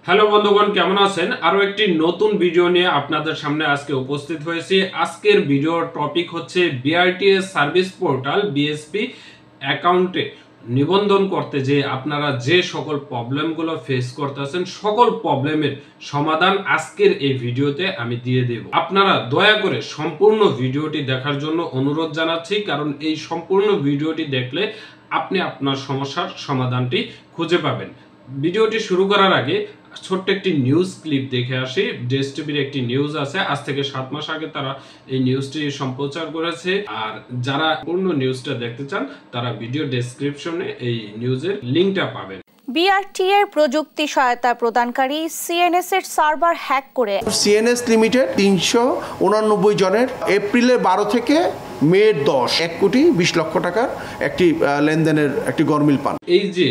Hello বন্ধুগণ, কেমন আছেন? আরো একটি নতুন ভিডিও নিয়ে আপনাদের সামনে আজকে উপস্থিত হয়েছি। আজকের ভিডিওর টপিক হচ্ছে বিআরটিএস সার্ভিস পোর্টাল বিএসপি অ্যাকাউন্টে নিবন্ধন করতে যে আপনারা যে সকল প্রবলেমগুলো ফেস করতেছেন, সকল প্রবলেমের সমাধান আজকের এই ভিডিওতে আমি দিয়ে দেব। আপনারা দয়া করে সম্পূর্ণ ভিডিওটি দেখার জন্য অনুরোধ জানাচ্ছি, কারণ এই সম্পূর্ণ ভিডিওটি দেখলে আপনি আপনার সমস্যার সমাধানটি খুঁজে পাবেন। ভিডিওটি শুরু করার আগে ছোট্ট একটি নিউজ ক্লিপ দেখে আসি। ডেস টিভির একটি নিউজ আছে, আজ থেকে 7 মাস আগে তারা এই নিউজটি সম্প্রচার করেছে। আর যারা পূর্ণ নিউজটা দেখতে চান তারা ভিডিও ডেসক্রিপশনে এই নিউজের লিংকটা পাবেন। বিআরটি এর প্রযুক্তি সহায়তা প্রদানকারী সিএনএস এর সার্ভার হ্যাক করে সিএনএস লিমিটেড 389 জনের এপ্রিলের 12 থেকে মে 10 1,20,00,000 টাকার একটি লেনদেনের একটি গরমিল পান। এই যে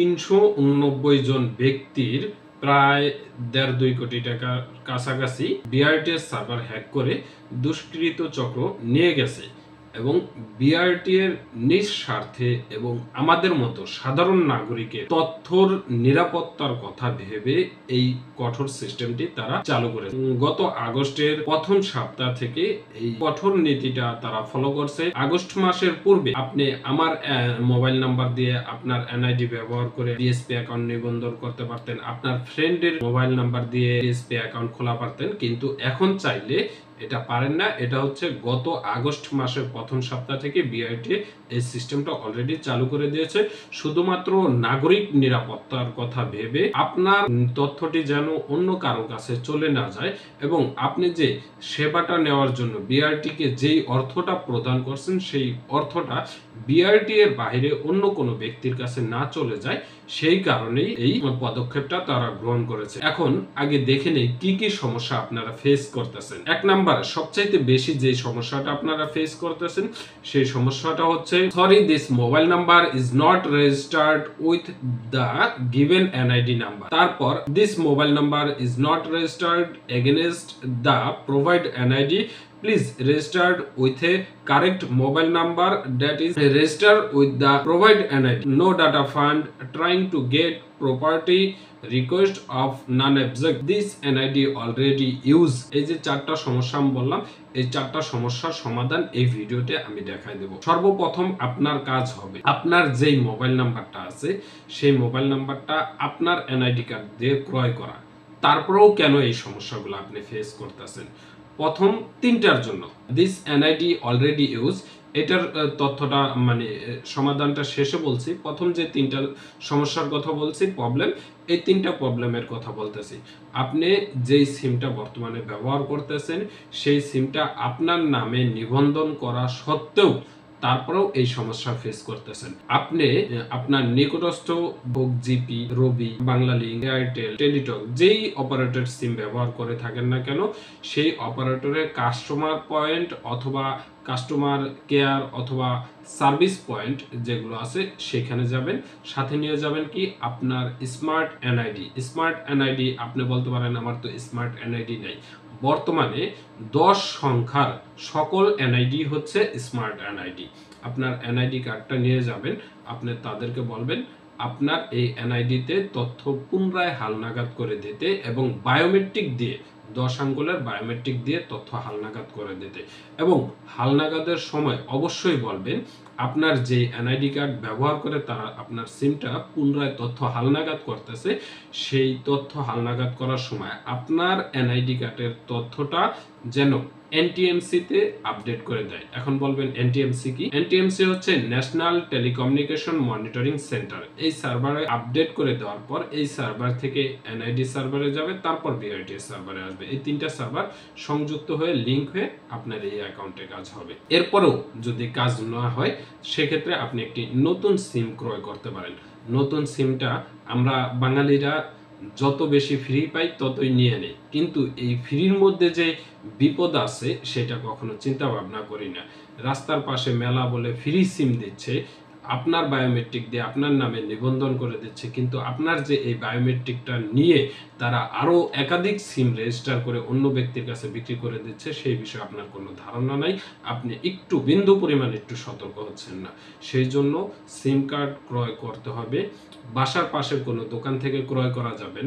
389 জন ব্যক্তির প্রায় 1.5-2 কোটি টাকার কাছাকাছি বিআরটিএস সার্ভার হ্যাক করে দুষ্কৃত চক্র নিয়ে গেছে, এবং বিআরটি এর নিঃস্বার্থে এবং আমাদের মতো সাধারণ নাগরিকের তথ্যর নিরাপত্তার কথা ভেবে এই কঠোর সিস্টেমটি তারা চালু করেছে। গত আগস্টের প্রথম সপ্তাহ থেকে এই কঠোর নীতিটা তারা ফলো করছে। আগস্ট মাসের পূর্বে আপনি আমার মোবাইল নাম্বার দিয়ে আপনার এনআইডি ব্যবহার করে বিএসপি অ্যাকাউন্ট নিবন্ধন করতে পারতেন, আপনার ফ্রেন্ডের মোবাইল নাম্বার দিয়ে বিএসপি অ্যাকাউন্ট খোলা পারতেন, কিন্তু এখন চাইলে এটা পারেন না। এটা হচ্ছে গত আগস্ট মাসের প্রথম সপ্তাহ থেকে বিআরটি এই সিস্টেমটা অলরেডি চালু করে দিয়েছে, শুধুমাত্র নাগরিক নিরাপত্তার কথা ভেবে আপনার তথ্যটি যেন অন্য কারো কাছে চলে না যায়, এবং আপনি যে সেবাটা নেওয়ার জন্য বিআরটি কে যেই অর্থটা প্রদান করছেন সেই অর্থটা বিআরটি এর বাইরে অন্য কোনো ব্যক্তির কাছে না চলে যায়, সেই কারণেই এই পদক্ষেপটা তারা গ্রহণ করেছে। এখন আগে দেখে নেই কি কি সমস্যা আপনারা ফেস করতেছেন। এক নাম্বার, সবচাইতে বেশি যে সমস্যাটা আপনারা ফেস করতেছেন সেই সমস্যাটা হচ্ছে, sorry this mobile number is not registered with the given NID number. তারপর this mobile number is not registered against the provide NID, please registered with a correct mobile number that is registered with the provide NID. No data fund trying to get property request of non-object. This NID already use. এই যে চারটা সমস্যা আমি বললাম, এই চারটা সমস্যার সমাধান এই ভিডিওতে আমি দেখাই দেব। সর্বপ্রথম আপনার কাজ হবে আপনার যেই মোবাইল নাম্বারটা আছে সেই মোবাইল নাম্বারটা আপনার এনআইডি কার্ড দিয়ে ক্রয় করা। তারপরেও কেন এই সমস্যাগুলো আপনি ফেস করতেছেন? প্রথম তিনটার জন্য দিস এনআইডি অলরেডি ইউজ, এটার তথ্যটা মানে সমাধানটা শেষে বলছি। প্রথম যে তিনটা সমস্যার কথা বলছি প্রবলেম, এই তিনটা প্রবলেমের কথা বলতেছি। আপনি যেই সিমটা বর্তমানে ব্যবহার করতেছেন সেই সিমটা আপনার নামে নিবন্ধন করা সত্ত্বেও তারপরেও এই সমস্যা ফেস করতেছেন। আপনি আপনার নিকটস্থ বুক জিপি, রবি, বাংলালিংক, এয়ারটেল, টেলিটক যেই অপারেটর সিম ব্যবহার করে থাকেন না কেন সেই অপারেটরের কাস্টমার পয়েন্ট অথবা কাস্টমার কেয়ার অথবা সার্ভিস পয়েন্ট যেগুলো আছে সেখানে যাবেন, সাথে নিয়ে যাবেন কি আপনার স্মার্ট এনআইডি। স্মার্ট এনআইডি আপনি বলতে পারেন আমার তো স্মার্ট এনআইডি নাই। বর্তমানে 10 সংখ্যার সকল এনআইডি হচ্ছে স্মার্ট এনআইডি। আপনার এনআইডি কার্ডটা নিয়ে যাবেন, আপনি তাদেরকে বলবেন আপনার এই এনআইডিতে তথ্য পুনরায় হালনাগাদ করে দিতে এবং বায়োমেট্রিক দিয়ে 10 আঙ্গুলের বায়োমেট্রিক দিয়ে তথ্য হালনাগাদ করে দিতে। এবং হালনাগাদের সময় অবশ্যই বলবেন আপনার যে এনআইডি কার্ড ব্যবহার করে তারা আপনার সিমটা পুনরায় তথ্য হালনাগাদ করতেছে, সেই তথ্য হালনাগাদ করার সময় আপনার এনআইডি কার্ডের তথ্যটা যেন এনটিএমসি তে আপডেট করে দেয়। এখন বলবেন এনটিএমসি কি? এনটিএমসি হচ্ছে ন্যাশনাল টেলিকমিউনিকেশন মনিটরিং সেন্টার। এই সার্ভারে আপডেট করে দেওয়ার পর এই সার্ভার থেকে এনআইডি সার্ভারে যাবে, তারপর বিআরটিএস সার্ভারে আসবে। এই তিনটা সার্ভার সংযুক্ত হয়ে লিংক হয়ে আপনার এই অ্যাকাউন্টে কাজ হবে। এরপরেও যদি কাজ না হয় সেক্ষেত্রে আপনি একটি নতুন সিম ক্রয় করতে পারেন। নতুন সিমটা আমরা বাঙালিরা যত বেশি ফ্রি পাই ততই নিয়ে নেই, কিন্তু এই ফ্রির মধ্যে যে বিপদ আছে সেটা কখনো চিন্তা ভাবনা করি না। রাস্তার পাশে মেলা বলে ফ্রি সিম দিচ্ছে, আপনার বায়োমেট্রিক দিয়ে আপনার নামে নিবন্ধন করে দিচ্ছে, কিন্তু আপনার যে এই বায়োমেট্রিকটা নিয়ে তারা আরো একাধিক সিম রেজিস্টার করে অন্য ব্যক্তির কাছে বিক্রি করে দিচ্ছে, সেই বিষয়ে আপনার কোনো ধারণা নাই। আপনি একটু বিন্দু পরিমাণ একটু সতর্ক হচ্ছেন না। সেই জন্য সিম কার্ড ক্রয় করতে হবে বাসার পাশের কোনো দোকান থেকে ক্রয় করা যাবে না।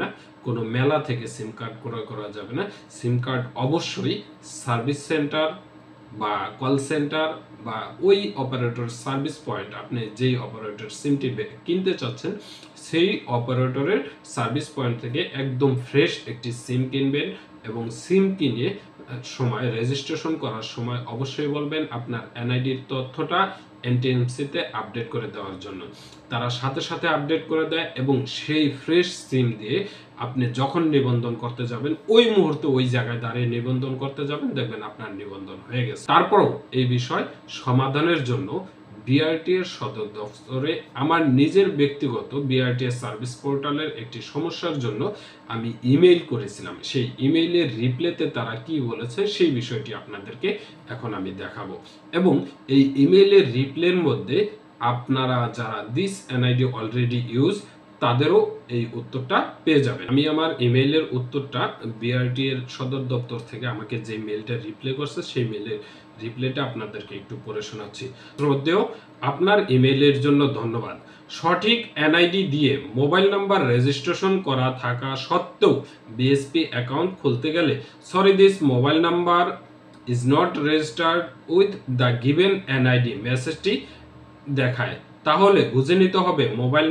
কোনো মেলা থেকে সিম কার্ড ক্রয় করা যাবে না। সিম কার্ড অবশ্যই সার্ভিস সেন্টার বা কল সেন্টার বা ওই অপারেটর সার্ভিস পয়েন্ট, আপনি যেই অপারেটর সিমটি কিনতে চাচ্ছেন সেই অপারেটরের সার্ভিস পয়েন্ট থেকে একদম ফ্রেশ একটি সিম কিনবেন এবং সিম কিনে সময় রেজিস্ট্রেশন করার সময় অবশ্যই বলবেন আপনার এনআইডির তথ্যটা এনটিএমসিতে আপডেট করে দেওয়ার জন্য। তারা সাথে সাথে আপডেট করে দেয় এবং সেই ফ্রেশ সিম দিয়ে আপনি যখন নিবন্ধন করতে যাবেন ওই মুহূর্তে ওই জায়গায় দাঁড়িয়ে নিবন্ধন করতে যাবেন, দেখবেন আপনার নিবন্ধন হয়ে গেছে। তারপরও এই বিষয় সমাধানের জন্য বিআরটি এর সদর দপ্তরে আমার নিজের ব্যক্তিগত বিআরটি এর সার্ভিস পোর্টালের একটি সমস্যার জন্য আমি ইমেইল করেছিলাম। সেই ইমেইলের রিপ্লাইতে তারা কি বলেছে সেই বিষয়টি আপনাদেরকে এখন আমি দেখাবো এবং এই ইমেইলের রিপ্লাইয়ের মধ্যে আপনারা যারা দিস এনআইডি অলরেডি ইউজ তাদেরও এই উত্তরটা পেয়ে যাবেন। আমি আমার ইমেইলের উত্তরটা বিআরটি এর সদর দপ্তর থেকে আমাকে যে মেইলটা রিপ্লাই করছে সেই মেইলের রিপ্লাইটা আপনাদেরকে একটু পড়ে শোনাচ্ছি। শ্রদ্ধেয়, আপনার ইমেইলের জন্য ধন্যবাদ। সঠিক এনআইডি দিয়ে মোবাইল নাম্বার রেজিস্ট্রেশন করা থাকা সত্ত্বেও বিএসপি অ্যাকাউন্ট খুলতে গেলে sorry this mobile number is not registered with the given NID মেসেজটি দেখায়। তাহলে বুঝে নিতে হবে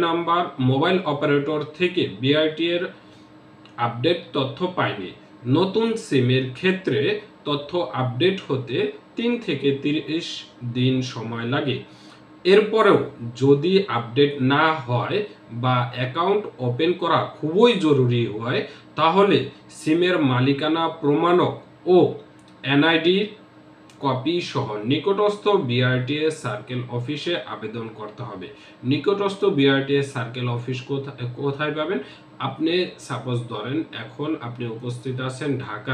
মোবাইল অপারেটর থেকে বিআরটি এর আপডেট তথ্য পায়নি। নতুন সিমের ক্ষেত্রে তথ্য আপডেট হতে 3 থেকে 30 দিন সময় লাগে। এরপরেও যদি আপডেট না হয় বা অ্যাকাউন্ট ওপেন করা খুবই জরুরি হয় তাহলে সিমের মালিকানা প্রমাণক ও এনআইডির কপি সহ নিকটস্থ বিআরটিএস সার্কেল অফিসে আবেদন করতে হবে। নিকটস্থ বিআরটিএস সার্কেল অফিস কোথায় পাবেন? আপনি সাপোজ ধরেন এখন আপনি উপস্থিত আছেন ঢাকার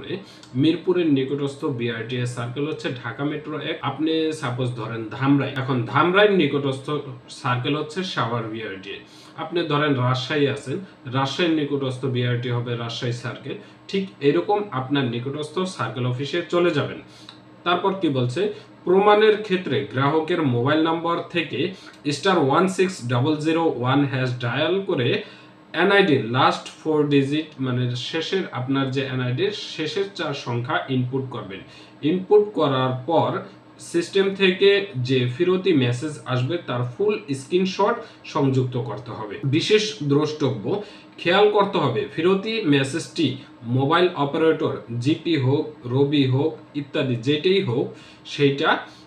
মিরপুরের নিকটস্থ বিআরটিএস সার্কেল হচ্ছে ঢাকা মেট্রো 1। আপনি সাপোজ ধরেন ধামরাই, এখন ধামরাইয়ের নিকটস্থ সার্কেল হচ্ছে সাভার বিআরটিএ। আপনি ধরেন রাজশাহী আছেন, রাজশাহীর নিকটস্থ বিআরটি হবে রাজশাহী সার্কেল। ঠিক এরকম আপনার নিকটস্থ সার্কেল অফিসে চলে যাবেন। তারপর কি বলছে, প্রমাণের ক্ষেত্রে গ্রাহকের মোবাইল নাম্বার থেকে *16001# ডায়াল করে এনআইডির লাস্ট 4 ডিজিট মানে শেষের আপনার যে এনআইডির শেষের 4 সংখ্যা ইনপুট করবেন। ইনপুট করার পর সিস্টেম থেকে যে ফেরতি মেসেজ আসবে তার ফুল স্ক্রিনশট সংযুক্ত করতে হবে। বিশেষ দ্রষ্টব্য খেয়াল করতে হবে ফেরতি মেসেজটি মোবাইল অপারেটর জিপি হোক, রবি হোক ইত্যাদি যেটাই হোক সেইটা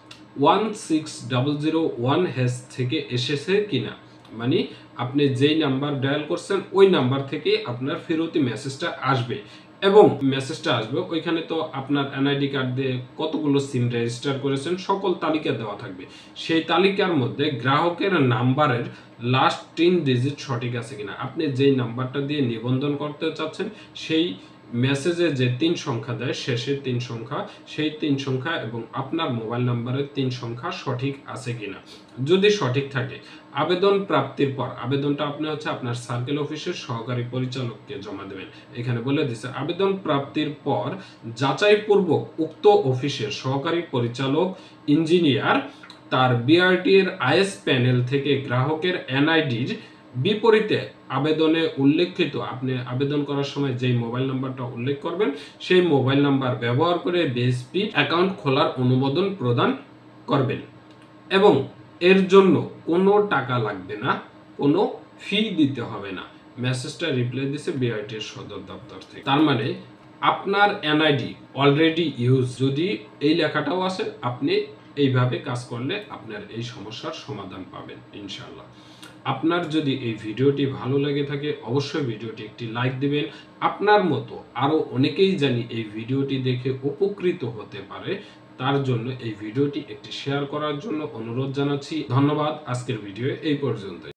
16001# থেকে এসেছে কিনা, মানে আপনি যেই নাম্বার ডায়াল করছেন ওই নাম্বার থেকে আপনার ফেরতি মেসেজটা আসবে এবং মেসেজটা আসবে ওইখানে তো আপনার এনআইডি কার্ড দিয়ে কতগুলো সিম রেজিস্টার করেছেন সকল তালিকা দেওয়া থাকবে। সেই তালিকার মধ্যে গ্রাহকের নাম্বারের লাস্ট 3 ডিজিট সঠিক আছে কিনা, আপনি যেই নাম্বারটা দিয়ে নিবন্ধন করতে চাচ্ছেন সেই মেসেজে যে 3 সংখ্যা দেয় শেষের 3 সংখ্যা সেই 3 সংখ্যা এবং আপনার মোবাইল নাম্বারের 3 সংখ্যা সঠিক আছে কিনা। যদি সঠিক থাকে আবেদন প্রাপ্তির পর আবেদনটা আপনি হচ্ছে আপনার সার্কেল অফিসের সহকারী পরিচালককে জমা দেবেন। এখানে বলে দিছে আবেদন প্রাপ্তির পর যাচাইপূর্বক উক্ত অফিসের সহকারী পরিচালক ইঞ্জিনিয়ার তার বিআরটি এর আইএস প্যানেল থেকে গ্রাহকের এনআইডির বিপরীতে আবেদনে উল্লেখিত আপনি আবেদন করার সময় যেই মোবাইল নাম্বারটা উল্লেখ করবেন সেই মোবাইল নাম্বার ব্যবহার করে বিএসপি অ্যাকাউন্ট খোলার অনুমোদন প্রদান করবেন এবং এর জন্য কোনো টাকা লাগবে না, কোনো ফি দিতে হবে না। মেসেজটা রিপ্লাই দিছে বিআরটি এর সদর দপ্তর থেকে। তার মানে আপনার এনআইডি অলরেডি ইউজ, যদি এই লেখাটাও আছে আপনি এইভাবে কাজ করলে আপনার এই সমস্যার সমাধান পাবেন ইনশাআল্লাহ। আপনার যদি এই ভিডিওটি ভালো লেগে থাকে অবশ্যই ভিডিওটি একটি লাইক দিবেন। আপনার মতো আরো অনেকেই জানি এই ভিডিওটি দেখে উপকৃত হতে পারে, তার জন্য এই ভিডিওটি একটি শেয়ার করার জন্য অনুরোধ জানাচ্ছি। ধন্যবাদ। আজকের ভিডিও এই পর্যন্ত।